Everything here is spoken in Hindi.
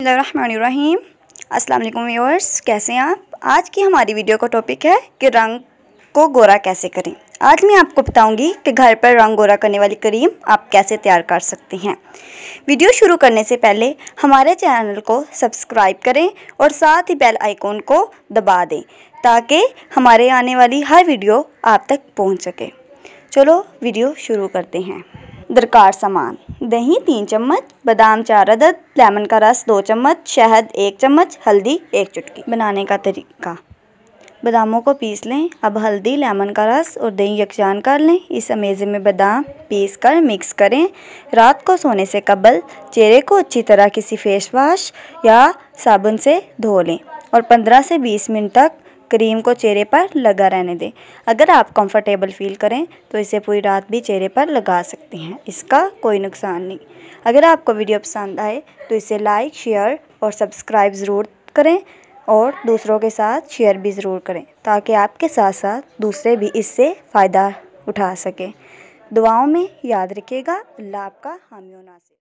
बिस्मिल्लाहिर्रहमानिर्रहीम। अस्सलाम वालेकुम व्यूअर्स, कैसे हैं आप। आज की हमारी वीडियो का टॉपिक है कि रंग को गोरा कैसे करें। आज मैं आपको बताऊंगी कि घर पर रंग गोरा करने वाली क्रीम आप कैसे तैयार कर सकते हैं। वीडियो शुरू करने से पहले हमारे चैनल को सब्सक्राइब करें और साथ ही बेल आइकॉन को दबा दें ताकि हमारे आने वाली हर वीडियो आप तक पहुंच सके। चलो वीडियो शुरू करते हैं। दरकार सामान: दही 3 चम्मच, बादाम 4 अदद, लेमन का रस 2 चम्मच, शहद 1 चम्मच, हल्दी 1 चुटकी। बनाने का तरीका: बादामों को पीस लें। अब हल्दी, लेमन का रस और दही यकजान कर लें। इस अमेज़े में बादाम पीस कर मिक्स करें। रात को सोने से कबल चेहरे को अच्छी तरह किसी फेस वॉश या साबुन से धो लें और 15 से 20 मिनट तक क्रीम को चेहरे पर लगा रहने दें। अगर आप कंफर्टेबल फील करें तो इसे पूरी रात भी चेहरे पर लगा सकते हैं, इसका कोई नुकसान नहीं। अगर आपको वीडियो पसंद आए तो इसे लाइक, शेयर और सब्सक्राइब ज़रूर करें और दूसरों के साथ शेयर भी ज़रूर करें ताकि आपके साथ साथ दूसरे भी इससे फ़ायदा उठा सकें। दुआओं में याद रखिएगा। अल्लाह आपका हामी और नासिर।